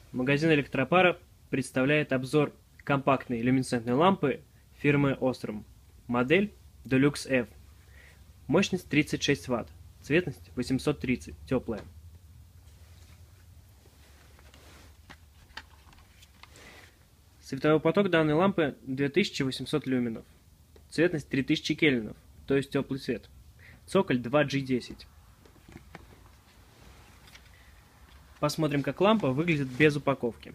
Магазин электропара представляет обзор компактной люминесцентной лампы фирмы Osram. Модель Deluxe F. Мощность 36 Вт. Цветность 830. Теплая. Световой поток данной лампы 2800 люменов. Цветность 3000 кельвинов, то есть теплый цвет. Цоколь 2G10. Посмотрим, как лампа выглядит без упаковки.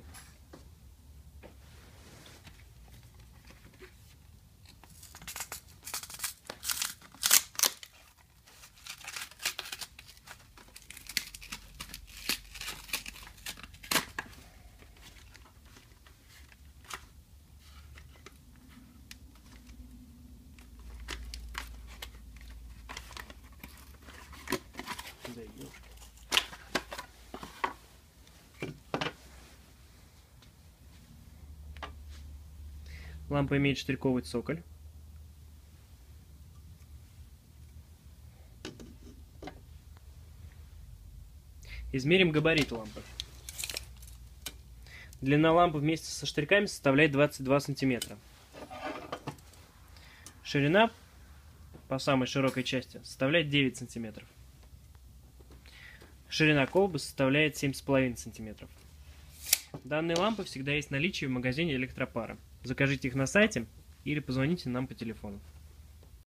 Лампа имеет штырьковый цоколь. Измерим габарит лампы. Длина лампы вместе со штырьками составляет 22 см. Ширина по самой широкой части составляет 9 см. Ширина колбы составляет 7,5 см. Данные лампы всегда есть в наличии в магазине электропара. Закажите их на сайте или позвоните нам по телефону.